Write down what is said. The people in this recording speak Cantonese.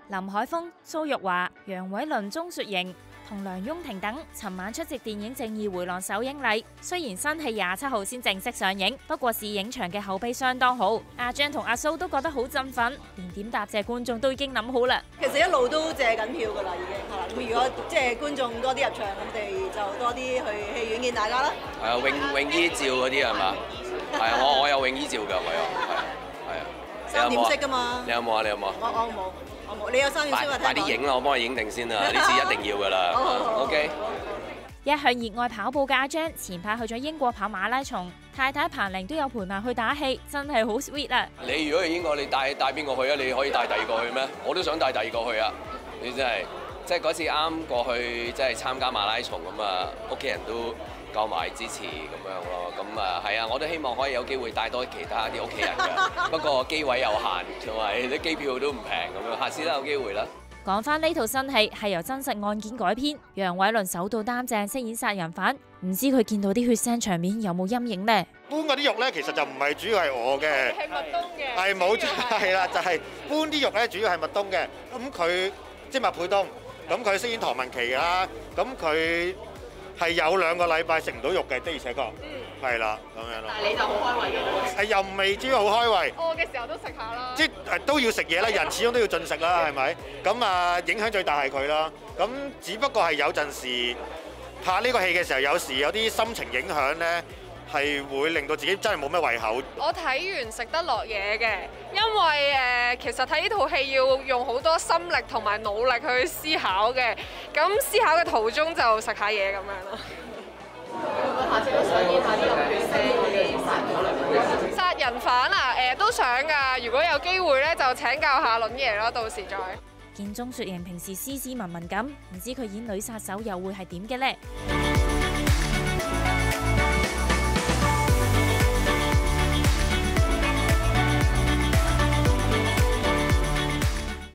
林海峰、蘇玉華、楊偉倫、鐘雪瑩同梁雍婷等尋晚出席電影《正義迴廊》首映禮。雖然新戲27號先正式上映，不過試影場嘅口碑相當好。阿張同阿蘇都覺得好振奮，連點答謝觀眾都已經諗好啦。 其實一路都借緊票㗎啦，已經係啦。咁如果即係觀眾多啲入場，我哋就多啲去戲院見大家啦。 係啊，泳衣照嗰啲係嘛？係啊，我有泳衣照㗎，我有係啊。 3點式㗎嘛？ 你有冇啊？你有冇？ 我冇。你有3點式啊？ 快啲影啦！我幫你影定先啦，呢次一定要㗎啦。OK。 一向熱愛跑步嘅阿張，前排去咗英國跑馬拉松，太太彭玲都有陪埋去打氣，真係好 sweet 啊！ 你如果去英國，你帶邊個去啊？你可以帶第二個去咩？我都想帶第二個去啊！你真係，即係嗰次啱過去，即係參加馬拉松咁啊，屋企人都夠埋支持咁樣咯。咁啊係啊，我都希望可以有機會帶多其他啲屋企人㗎。不過機位有限，同埋啲機票都唔平咁樣，下次都有機會啦。 講翻呢套新戲係由真實案件改編，楊偉倫首度擔正飾演殺人犯，唔知佢見到啲血腥場面有冇陰影呢？ 搬嗰啲肉咧，其實就唔係主要係我嘅， 係麥冬嘅， 係冇係啦，就係搬啲肉咧，主要係麥冬嘅。咁佢即係麥沛東，咁佢飾演唐文琪啦，咁佢係有2個禮拜食唔到肉嘅，的而且確係啦咁樣咯。 但係你就好開胃嘅， 又未至於好開胃。 餓嘅時候都食下啦。 即係都要食嘢啦，人始終都要進食啦，係咪？咁啊，影響最大係佢啦。咁只不過係有陣時拍呢個戲嘅時候，有時有啲心情影響咧，係會令到自己真係冇咩胃口。 我睇完食得落嘢嘅，因為其實睇呢套戲要用好多心力同埋努力去思考嘅，咁思考嘅途中就食下嘢咁樣咯。下次都想演下啲咁血腥嘅殺人犯啊！都想㗎，如果有機會咧，就請教下倫爺咯，到時再。 見鐘雪瑩平時斯斯文文咁，唔知佢演女殺手又會係點嘅呢？